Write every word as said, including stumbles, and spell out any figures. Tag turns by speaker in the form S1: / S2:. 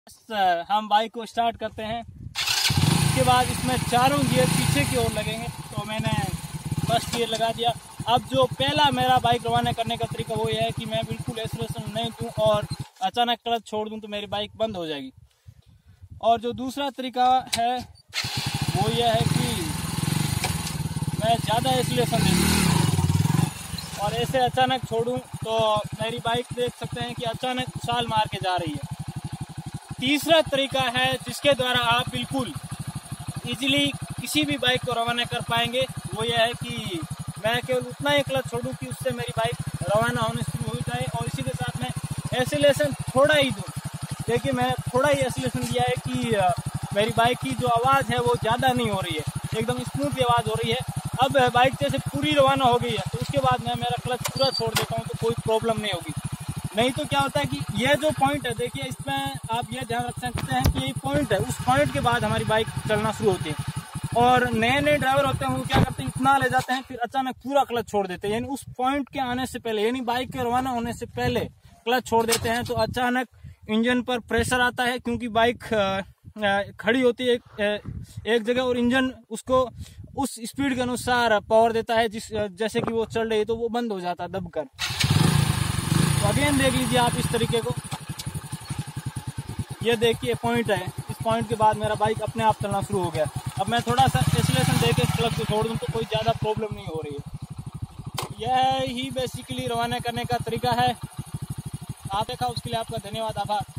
S1: हम बाइक को स्टार्ट करते हैं। इसके बाद इसमें चारों गियर पीछे की ओर लगेंगे, तो मैंने फर्स्ट गियर लगा दिया। अब जो पहला मेरा बाइक रवाना करने का तरीका वो ये है कि मैं बिल्कुल एक्सीलरेशन नहीं दूं और अचानक क्लच छोड़ दूं तो मेरी बाइक बंद हो जाएगी। और जो दूसरा तरीका है वो ये है कि मैं ज़्यादा एक्सीलरेशन दे दूं और ऐसे अचानक छोड़ूं तो मेरी बाइक देख सकते हैं कि अचानक उछाल मार के जा रही है। तीसरा तरीका है जिसके द्वारा आप बिल्कुल इजीली किसी भी बाइक को रवाना कर पाएंगे, वो ये है कि मैं केवल उतना ही क्लच छोड़ूं कि उससे मेरी बाइक रवाना होने शुरू हो जाए और इसी के साथ मैं एक्सीलरेशन थोड़ा ही दूं। देखिए मैं थोड़ा ही एक्सीलरेशन दिया है कि मेरी बाइक की जो आवाज़ है वो ज़्यादा नहीं हो रही है, एकदम स्मूथ आवाज़ हो रही है। अब बाइक जैसे पूरी रवाना हो गई है तो उसके बाद मैं मेरा क्लच पूरा छोड़ देता हूँ तो कोई प्रॉब्लम नहीं होगी। नहीं तो क्या होता है कि ये जो पॉइंट है, देखिए इसमें आप ये ध्यान रख सकते हैं कि ये पॉइंट है, उस पॉइंट के बाद हमारी बाइक चलना शुरू होती है। और नए नए ड्राइवर होते हैं वो क्या करते हैं, इतना ले जाते हैं फिर अचानक पूरा क्लच छोड़ देते हैं, यानी उस पॉइंट के आने से पहले, यानी बाइक के रवाना होने से पहले क्लच छोड़ देते हैं तो अचानक इंजन पर प्रेशर आता है, क्योंकि बाइक खड़ी होती है एक, एक जगह और इंजन उसको उस स्पीड के अनुसार पावर देता है जिस जैसे कि वो चल रही है तो वो बंद हो जाता है दबकर। तो अगेन देख लीजिए आप इस तरीके को, ये देखिए पॉइंट है, इस पॉइंट के बाद मेरा बाइक अपने आप चलना शुरू हो गया। अब मैं थोड़ा सा एक्सीलरेशन देके क्लच को छोड़ दूं तो कोई ज़्यादा प्रॉब्लम नहीं हो रही है। यह ही बेसिकली रवाना करने का तरीका है। आप देखा उसके लिए आपका धन्यवाद, आभार।